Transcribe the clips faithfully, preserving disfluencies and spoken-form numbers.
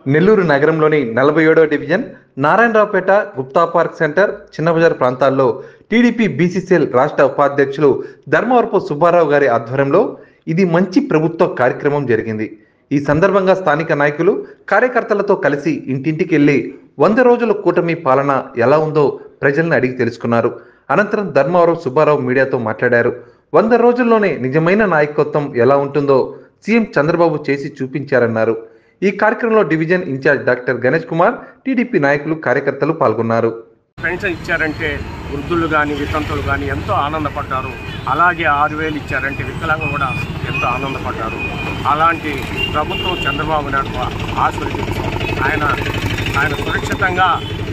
నెల్లూరు నగరంలోని నలభై ఏడవ division Narayanaraopeta Gupta park centre Chinnabazar ప్రాంతాల్లో టీడీపీ బీసీసీఎల్ రాష్ట్ర ఉపాధ్యక్షులు ధర్మవరపు సుబ్బారావు గారి ఆధ్వర్యంలో ఇది మంచి ప్రభుత్వ కార్యక్రమం జరిగింది. ఈ సందర్భంగా స్థానిక నాయకులు కార్యకర్తలతో కలిసి ఇంటింటికి వెళ్లి వంద రోజుల కూటమి పాలన ఎలా ఉందో ప్రజలను అడిగి తెలుసుకున్నారు. అనంతరం ధర్మవరం సుబ్బారావు మీడియాతో మాట్లాడారు. వంద రోజుల్లోనే నిజమైన నాయకత్వం ఎలా ఉంటుందో సీఎం చంద్రబాబు చేసి చూపించారన్నారు. ఈ కార్యక్రమంలో division incharge doctor Ganesh Kumar, TDP నాయకులు, కార్యకర్తలు పాల్గొన్నారు. పెన్షన్ ఇచ్చారంటే వృద్ధులు కానీ వితంతులు కానీ ఎంతో ఆనందపడ్డారు. అలాగే ఆరు వేలు ఇచ్చారంటే వికలాంగులు కూడా ఎంతో ఆనందపడ్డారు. అలాంటి ప్రభుత్వం చంద్రబాబు నాయుడు ఆశీర్వదించి ఆయన ఆయన సురక్షితంగా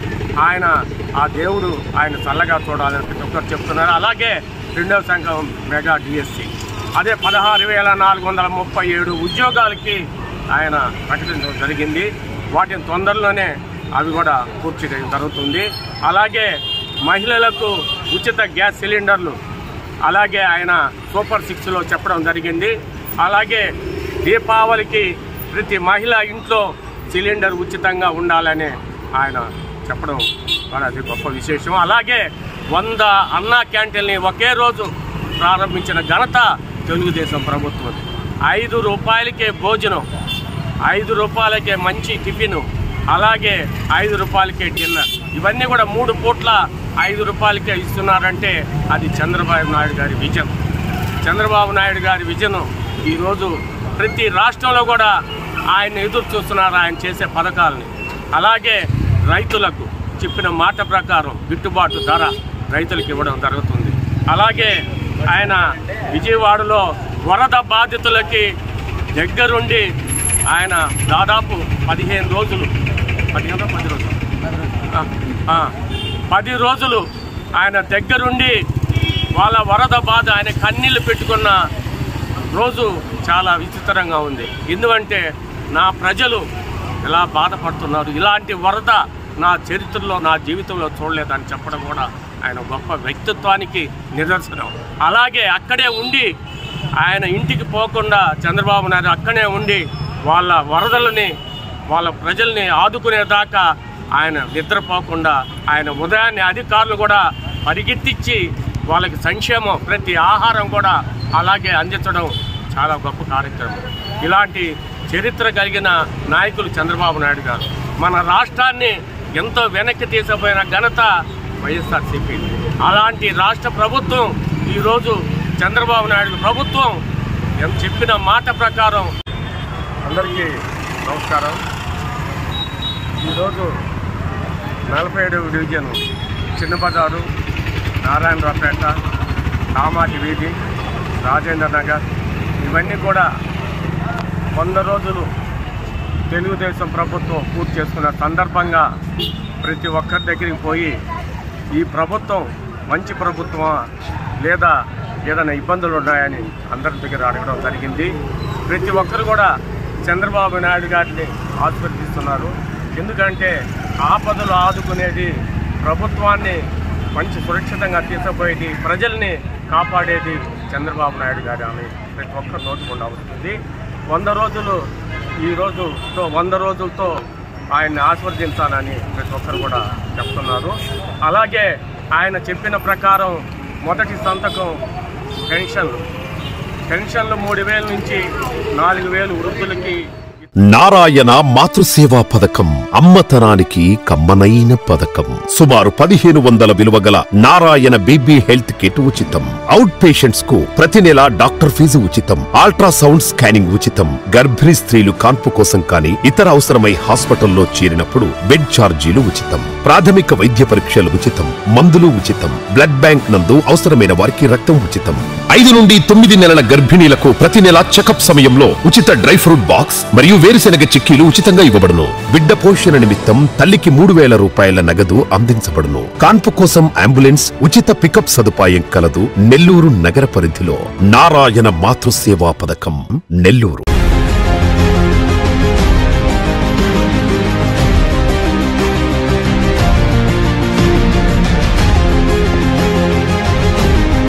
ఆయన ఆ దేవుడు ఆయన చల్లగా చూడాలని ప్రతి ఒక్కరు చెప్తున్నారు. అలాగే రెండవ సంఘం మెగా డిఎస్సి అదే పదహారు వేల నాలుగు వందల ముప్పై ఏడు ఉద్యోగాలకి ఆయన ప్రకటించడం జరిగింది. వాటిని తొందరలోనే అవి కూడా పూర్తి జరుగుతుంది. అలాగే మహిళలకు ఉచిత గ్యాస్ సిలిండర్లు అలాగే ఆయన సూపర్ సిక్స్లో చెప్పడం జరిగింది. అలాగే దీపావళికి ప్రతి మహిళ ఇంట్లో సిలిండర్ ఉచితంగా ఉండాలని ఆయన చెప్పడం అది గొప్ప విశేషం. అలాగే వంద అన్నా క్యాంటీన్ని ఒకే రోజు ప్రారంభించిన ఘనత తెలుగుదేశం ప్రభుత్వం. ఐదు రూపాయలకే భోజనం, ఐదు రూపాయలకే మంచి టిఫిను, అలాగే ఐదు రూపాయలకే డిన్నర్, ఇవన్నీ కూడా మూడు పూట్ల ఐదు రూపాయలకే ఇస్తున్నారంటే అది చంద్రబాబు నాయుడు గారి విజన్. చంద్రబాబు నాయుడు గారి విజన్ ఈరోజు ప్రతి రాష్ట్రంలో కూడా ఆయన ఎదురు చూస్తున్నారు ఆయన చేసే పథకాలని. అలాగే రైతులకు చెప్పిన మాట ప్రకారం గిట్టుబాటు ధర రైతులకు ఇవ్వడం జరుగుతుంది. అలాగే ఆయన విజయవాడలో వరద బాధితులకి దగ్గరుండి ఆయన దాదాపు పదిహేను రోజులు పదిహేను పది రోజులు పది రోజులు ఆయన దగ్గరుండి వాళ్ళ వరద బాధ ఆయన కన్నీళ్ళు పెట్టుకున్న రోజు చాలా విచిత్రంగా ఉంది. ఎందుకంటే నా ప్రజలు ఎలా బాధపడుతున్నారు, ఇలాంటి వరద నా చరిత్రలో నా జీవితంలో చూడలేదని చెప్పడం కూడా ఆయన గొప్ప వ్యక్తిత్వానికి నిదర్శనం. అలాగే అక్కడే ఉండి ఆయన ఇంటికి పోకుండా చంద్రబాబు నాయుడు అక్కడే ఉండి వాళ్ళ వరదలని వాళ్ళ ప్రజల్ని ఆదుకునేదాకా ఆయన నిద్రపోకుండా ఆయన ఉదయాన్నే అధికారులు కూడా పరిగెత్తించి వాళ్ళకి సంక్షేమం ప్రతి ఆహారం కూడా అలాగే అందించడం చాలా గొప్ప కార్యక్రమం. ఇలాంటి చరిత్ర కలిగిన నాయకులు చంద్రబాబు నాయుడు గారు. మన రాష్ట్రాన్ని ఎంతో వెనక్కి తీసుకుపోయిన ఘనత వైఎస్ఆర్సీపీ. అలాంటి రాష్ట్ర ప్రభుత్వం ఈరోజు చంద్రబాబు నాయుడు ప్రభుత్వం చెప్పిన మాట ప్రకారం. అందరికీ నమస్కారం. ఈరోజు నలభై ఏడవ డివిజన్ చిన్నబజారు, నారాయణరావుపేట, కామాటి వీధి, రాజేంద్ర నగర్ ఇవన్నీ కూడా వంద రోజులు తెలుగుదేశం ప్రభుత్వం పూర్తి చేసుకున్న సందర్భంగా ప్రతి ఒక్కరి దగ్గరికి పోయి ఈ ప్రభుత్వం మంచి ప్రభుత్వమా లేదా ఏదైనా ఇబ్బందులు ఉన్నాయని అందరి దగ్గర అడగడం జరిగింది. ప్రతి ఒక్కరు కూడా చంద్రబాబు నాయుడు గారిని ఆశీర్వదిస్తున్నారు. ఎందుకంటే ఆపదలు ఆదుకునేది, ప్రభుత్వాన్ని మంచి సురక్షితంగా తీసుకుపోయేది, ప్రజల్ని కాపాడేది చంద్రబాబు నాయుడు గారు అని ప్రతి ఒక్కరు నోటుకుండా అవుతుంది. వంద రోజులు ఈ రోజుతో వంద రోజులతో ఆయన్ని ఆశీర్వదించాలని ప్రతి ఒక్కరు కూడా చెప్తున్నారు. అలాగే ఆయన చెప్పిన ప్రకారం మొదటి సంతకం పెన్షన్లు పెన్షన్లు మూడు వేల నుంచి నాలుగు వేలు వృద్ధులకి. నారాయణ మాతృసేవా పథకం అమ్మతనానికి కమ్మనైన పథకం. సుమారు పదిహేను వందల విలువ గల నారాయణ బీబీ హెల్త్ కిట్ ఉచితం. అవుట్ పేషెంట్స్ కు ప్రతి నెల డాక్టర్ ఫీజు ఉచితం. అల్ట్రాసౌండ్ స్కానింగ్ ఉచితం. గర్భిణీ స్త్రీలు కాన్పు కోసం కానీ ఇతర అవసరమై హాస్పిటల్లో చేరినప్పుడు బెడ్ ఛార్జీలు ఉచితం. ప్రాథమిక వైద్య పరీక్షలు ఉచితం. మందులు ఉచితం. బ్లడ్ బ్యాంక్ నందు అవసరమైన వారికి రక్తం ఉచితం. ఐదు నుండి తొమ్మిది నెలల గర్భిణీలకు ప్రతి నెల చెకప్ సమయంలో ఉచిత డ్రై ఫ్రూట్ బాక్స్ మరియు వేరుశెనగ చిక్కీలు ఉచితంగా ఇవ్వబడును. బిడ్డ పోషణ నిమిత్తం తల్లికి మూడు వేల రూపాయల నగదు అందించబడును. కాన్పు కోసం అంబులెన్స్ ఉచిత పికప్ సదుపాయం కలదు. నెల్లూరు నగర పరిధిలో నారాయణ మాతృసేవా పథకం, నెల్లూరు.